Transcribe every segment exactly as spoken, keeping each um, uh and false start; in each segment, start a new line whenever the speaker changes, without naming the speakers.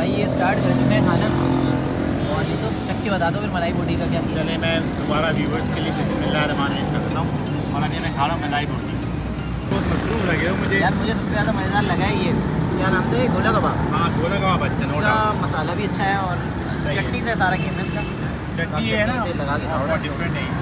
भाई ये स्टार्ट कर चुके हैं खाना और ये तो चक्के बता दो फिर मलाई बोटी का क्या सीन।
चले मैं दोबारा व्यूवर्स के लिए बिस्मिल्लाहिर्रहमानिर्रहीम करता हूँ और अभी मैं खा रहा हूँ मलाई बोटी। बहुत मशरूम लगे हो मुझे
यार, मुझे सबसे ज़्यादा मज़ेदार लगा है ये क्या नाम से गोला कबाब।
हाँ गोला कबाब अच्छा नो डाउट,
मसाला भी अच्छा है और चटनी से सारा गेम है इसका।
चटनी है ना
लगा के खाओ,
बहुत डिफरेंट है।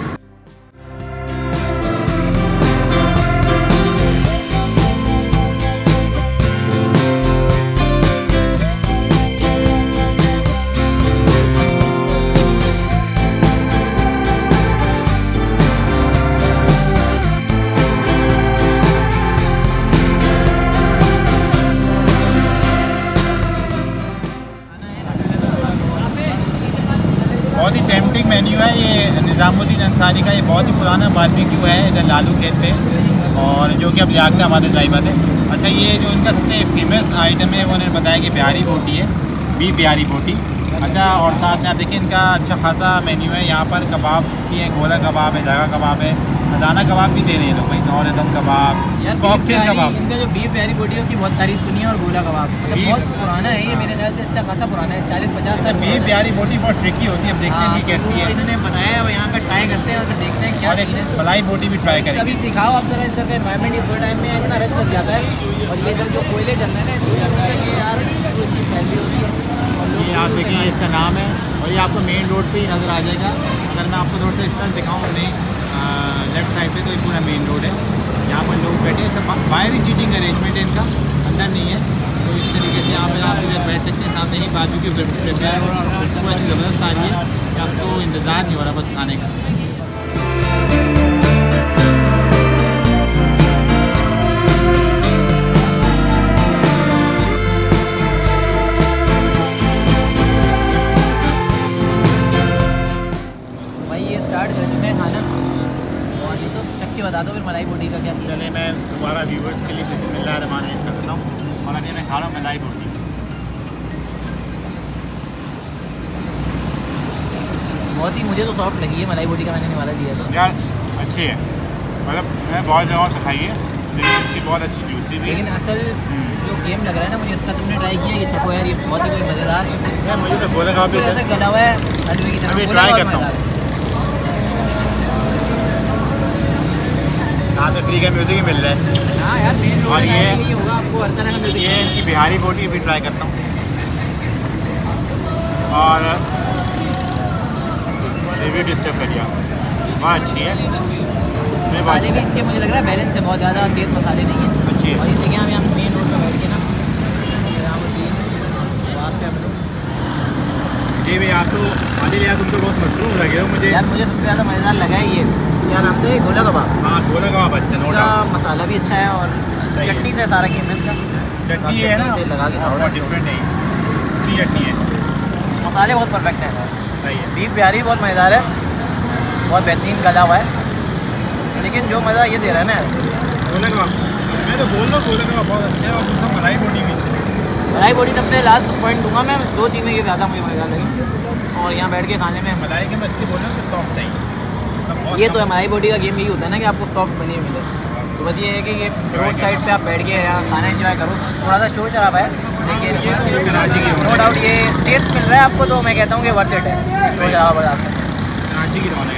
बहुत ही टेम्पटिंग मेन्यू है ये निज़ामुद्दीन अंसारी का। ये बहुत ही पुराना बारबेक्यू है इधर लालू खेत पे, और जो कि अब लियाकत हमारे ज़ाइबत है। अच्छा, ये जो इनका सबसे फेमस आइटम है वो उन्होंने बताया कि बिहारी बोटी है, बीफ बिहारी बोटी। अच्छा, और साथ में आप देखिए इनका अच्छा खासा मेन्यू है। यहाँ पर कबाब भी है, गोला कबाब है, दगा कबाब है, दाना कबाब भी दे रहे हैं लोग भाई, और एकदम कबाब, कॉकटेल कबाब।
इनका जो बीफ बिहारी बोटी है उसकी बहुत तारीफ सुनी है। और गोला कबाब मतलब बहुत पुराना है ये, मेरे ख्याल से अच्छा खासा पुराना है, चालीस पचास साल।
बीफ बिहारी बोटी बहुत ट्रिकी होती है, अब देखते हैं कि कैसी है।
इन्होंने बताया अब यहाँ का ट्राई करते हैं और फिर देखते हैं क्या सीन है।
मलाई बोटी भी ट्राई करेंगे।
कभी दिखाओ आप जरा इधर का एनवायरनमेंट। ये थोड़े टाइम में इतना रश लग जाता है और ये इधर जो कोयले चल रहे हैं ये यार इसकी फैमिली होती है।
ये आप देखिए इसका नाम है और ये आपको मेन रोड पे ही नज़र आ जाएगा। अगर मैं आपको रोड से इस तरह दिखाऊँ अपने लेफ्ट साइड पे, तो ये पूरा मेन रोड है। यहाँ पर लोग बैठे हैं, सब बाहर ही सीटिंग अरेंजमेंट है इनका, अंदर नहीं है। तो इस तरीके से यहाँ पर आप इधर बैठ सकते हैं। सामने ही बाजू की प्रिपेयर हो रहा है, खुशबू ऐसी ज़बरदस्त आ रही है कि आपको इंतज़ार नहीं हो रहा बस खाने का।
बता दो फिर मलाई बोटी का क्या सीन।
चले मैं दोबारा व्यूवर्स के लिए बिस्मिल्लाहिर्रहमानिर्रहीम करता हूँ और अभी मैं खा रहा हूँ मलाई बोटी।
बहुत ही मुझे तो सॉफ्ट लगी है मलाई बोटी का, मैंने निवाला दिया था
यार, अच्छी है। मतलब मैंने बहुत जगह से खाई है लेकिन इसकी बहुत अच्छी जूसी भी।
लेकिन असल जो गेम लग रहा है ना मुझे, इसका तुमने ट्राई किया ये चको यार, ये बहुत ही कोई मज़ेदार
है। मुझे तो गोला कबाब भी
ऐसा गला हुआ है हलवे की तरह,
ट्राई करता हूँ। यहाँ पे फ्री का म्यूजिक ही मिल रहा है।
हाँ यार, मेन रोड
और ये
होगा आपको हर तरह का म्यूजिक।
ये इनकी बिहारी बोटी भी ट्राई करता हूँ और ये भी डिस्टर्ब कर दिया, बहुत अच्छी है।
मसाले भी इनके मुझे लग रहा है बैलेंस है, बहुत ज़्यादा तेज़ मसाले नहीं है,
अच्छी है।
और ये देखिए हम यहाँ मेन रोड पर बैठ के ना वहाँ पे हम लोग
जी भाई, आप तो आदिल यार तुम तो बहुत मशरूम लगे हो मुझे।
यार, मुझे सबसे ज़्यादा मज़ेदार लगा है ये क्या नाम से गोला कबाब।
हाँ गोला कबाब अच्छा नो डाउट,
मसाला भी अच्छा है और चटनी से सारा गेम है इसका।
चटनी है ना
लगा के खाओ,
बहुत डिफरेंट है, अच्छी चटनी है,
मसाले बहुत परफेक्ट है।
सही है।
बीफ बिहारी बहुत मज़ेदार है, बहुत बेहतरीन गला हुआ है, लेकिन जो मज़ा ये दे रहा है ना
गोला कबाब, मैं तो बोल रहा हूँ गोला कबाब बहुत अच्छा है। और तुमको मलाई बोटी भी,
मलाई बोटी सबसे लास्ट पॉइंट दूंगा मैं, दो चीज़ें ये ज़्यादा मुझे मज़ेदार लगी और यहाँ बैठ के खाने में
मलाई की मछली बोल रहा हूँ सॉफ्ट है
ये तो है। मलाई बोटी का गेम यही होता है ना कि आपको सॉफ्ट बनी मिले। तो बस ये है कि ये रोड साइड पे आप बैठ के यहाँ खाना एंजॉय करो। थोड़ा सा शोर शराबा है लेकिन नो डाउट ये टेस्ट मिल रहा है आपको, तो मैं कहता हूँ कि वर्थ इट है शोर शराबा बता के।
कराची की